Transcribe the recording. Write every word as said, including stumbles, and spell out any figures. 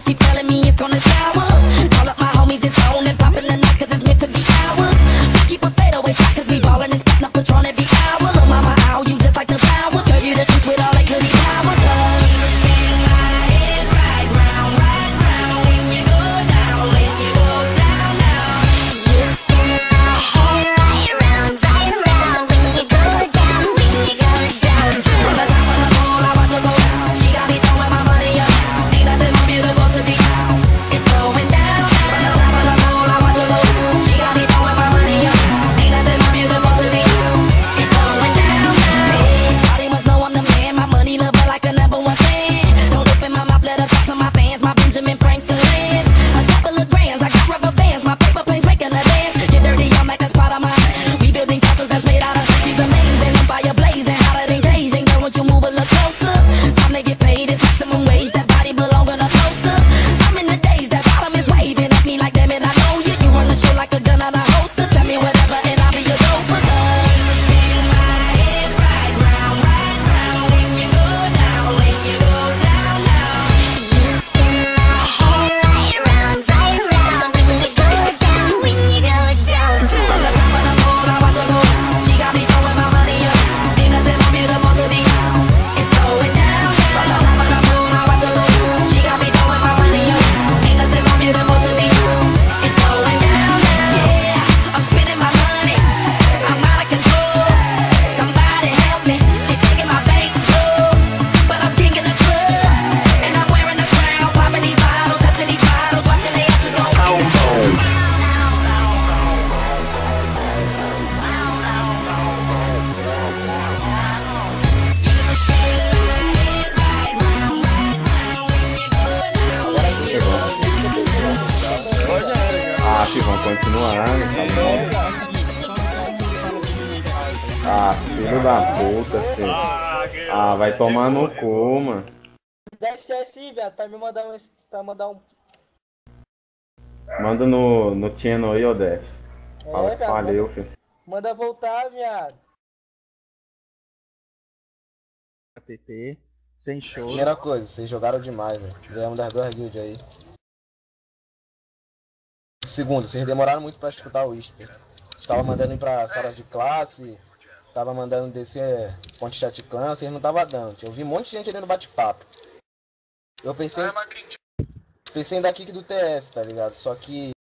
friends keep telling me it's gonna shower. Call up my homies, it's on and popping the night cause it's meant to be ours. We keep a fadeaway shot cause we ballin' and spittin' up Patron every hour. Lil' mama, ow, you just like the flowers. Girl, you the truth with all that goody powers. You spin my head right round, right round. When you go down, when you go down, down. You spin my head right round, right round. When you go down, when you go down, down. From the top of the pole, I watch her go down. She got me throwing my money up. Ain't nothing more beautiful to be found. It's going down. From the top of the pole, I watch her go down. She got me throwing my money up. Ain't nothing more beautiful to be found. It's going down. Hey, shawty must know I'm the man. My money love her like a number one fan. Don't open my mouth, let her talk to my fans. My Benjamin Franklin's. A couple of grands, I got rubber bands. My paper planes making a dance. Get dirty, I'm like that's part of my. We building castles that's made out of. She's amazing, I'm fire blazing, hotter than Cajun. Girl, won't you move a little closer? Time to get paid, it's maximum wage. That body belong on a poster. I'm in the days, that bottom is waving at me like damn it, I know you. You run the show like a gun on a holster. Tell me whatever and I'll be your gopher. Spin my head right round, right round. When you go down, when you go down, down. You spin my head right round, right round. When you go down, when you go down, down. From the top of the pole, I watch her go down. She got me throwing my money up. Ain't nothing more beautiful to be found. It's going down. From the top of the pole, I watch her go down. She got me throwing my money up. Ain't nothing more beautiful to be found. It's going down. Yeah, I'm spending my money. I'm out of control. Somebody help me. She taking my bankroll, but I'm king of the club, and I'm wearing a crown. Popping these bottles, touching these bottles, watching the asses go down. Ah, filho, vamos continuar, né? Tá bom. Ah, filho da puta, filho. Ah, vai tomar no cu, mano. Desce assim, viado, pra me mandar um. Pra mandar um. Manda no, no channel aí, ô Def. Fala É, que viado. valeu, Manda, filho. manda voltar, viado. T T, sem show. Primeira coisa, vocês jogaram demais, velho. Ganhamos das duas guilds aí. Segundo, vocês demoraram muito pra escutar o Whisper. Estava mandando ir pra sala de classe, tava mandando descer ponte chat clã, vocês não tava dando. Eu vi um monte de gente ali no bate-papo. Eu pensei, pensei em dar kick do T S, tá ligado? Só que